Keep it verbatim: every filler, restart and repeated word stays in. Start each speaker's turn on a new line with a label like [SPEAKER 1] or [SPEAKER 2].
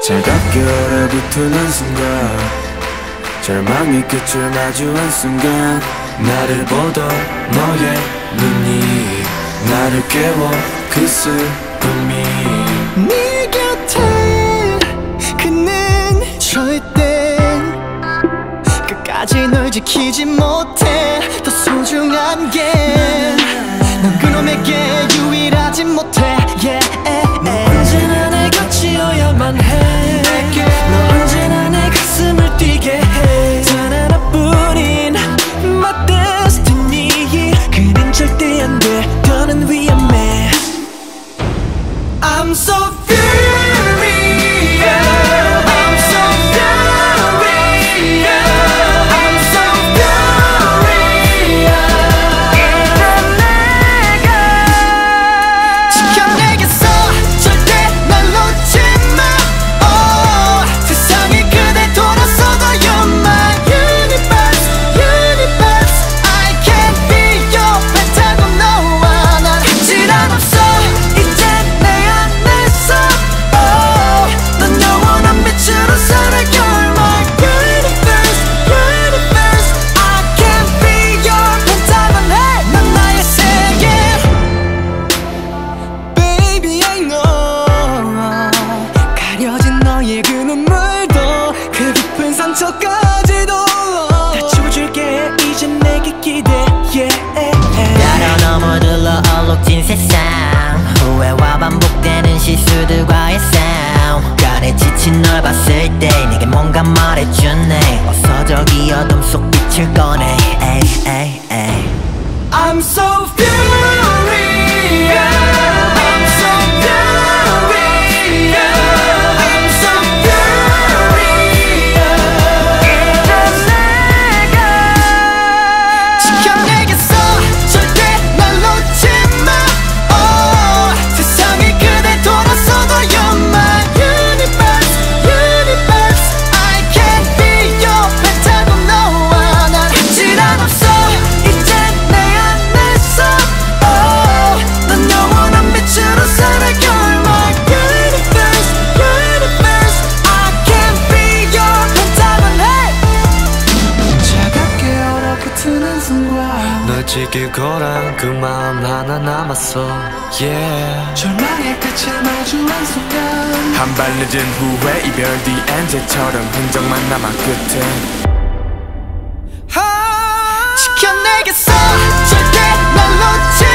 [SPEAKER 1] 차갑게 얼어붙는 순간 절망의 끝을 마주한 순간 나를 보던 너의 눈이 나를 깨워 그 슬픔이
[SPEAKER 2] 네 곁에 그는 절대 끝까지 널 지키지 못해 더 소중한 게 넌 그놈에게 유일하지 못해 yeah.
[SPEAKER 1] 너 언제나 내 곁이어야만 해 너 언제나 내 가슴을 뛰게 해
[SPEAKER 2] 단 하나뿐인 My destiny 그는 절대 안 돼 더는 위험해 I'm so furious I'm so furious I'm so furious 이런 내가 지켜내겠어 절대 날 놓지 마 oh, 세상이 그댈 돌아서도 You're my universe universe I can't be your pentagon 너와 난 한치란 없어 이제 내 안에서 oh, 넌 영원한 빛으로 살아 You're my universe universe I can't be your pentagon hey 넌 나의 세계 Baby I know 가려진 너의 그 눈물도 그 깊은 상처까지도 다 지워줄게 이제 내게 기대해
[SPEAKER 3] 따라 넘어들러 얼룩진 세상 후회와 반복되는 실수들과의 싸움 간에 지친 널 봤을 때 내게 뭔가 말해주네 어서 저기 어둠 속 빛을 꺼내 에이, 에이, 에이.
[SPEAKER 2] I'm so furious I'm so furious I'm so furious 이런 내가 지켜내겠어 절대 날 놓지 마 oh, 세상이 그댈 돌아서도 You're my universe universe I can't be your pentagon 너와 난 한치란 없어 이제 내 안에서 oh, 넌 영원한 빛으로 살아 You're my universe universe I can't be your pentagon hey 차갑게 얼어붙는 순간
[SPEAKER 1] 널 지킬 거란 그 마음 하나 남았어 yeah.
[SPEAKER 2] 절망의 끝을 마주한 순간
[SPEAKER 1] 한 발 늦은 후에 이별 뒤 엔젤처럼 흔적만 남아 끝에
[SPEAKER 2] 지켜내겠어 절대 날 놓지